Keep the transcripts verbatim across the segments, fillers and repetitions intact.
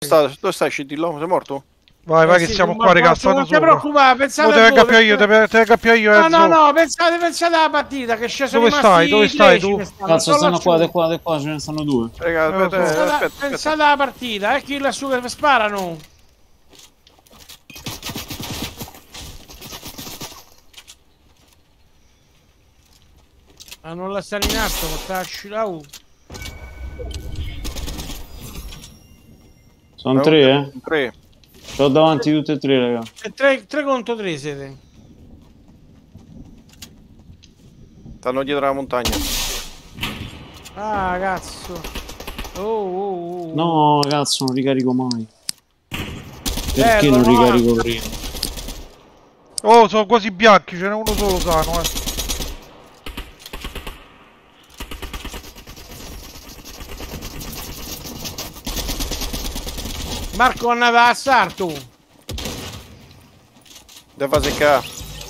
sta, dove stai Scindillo? Sei morto? Vai, vai eh che sì, siamo non qua, raga, non stanno ti sopra. preoccupare, pensate No, te a ne voi, cappio io, pensate- te ne cappio io, No, Enzo. no, no, pensate, pensate alla partita che ci sono Dove rimasti stai? Dove stai dieci, tu? ne stanno Cazzo, solo stanno qua, lassù. di qua, di qua, ce ne stanno due. Raga, Eh, lo aspetta, so. aspetta, Pensate, aspetta. pensate alla partita, eh, chi lassù che sparano. Ma non la stanno in atto, portacci la U. Sono tre, eh. Tre. C'ho davanti tutte e tre, raga. E tre, tre contro tre siete. Stanno dietro la montagna. Ah, cazzo. Oh, oh, oh. No, cazzo, non ricarico mai. Perché Eh, non no, ricarico prima? Oh, sono quasi bianchi, ce n'è uno solo sano, eh. Marco andava a sarto. Deve fare secca.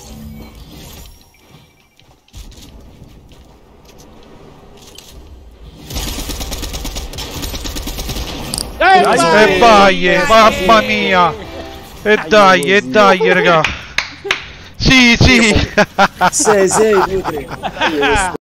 Eh, E vai, mamma mia. E dai, e dai, raga. Sì, sì. sei, sei, due, tre.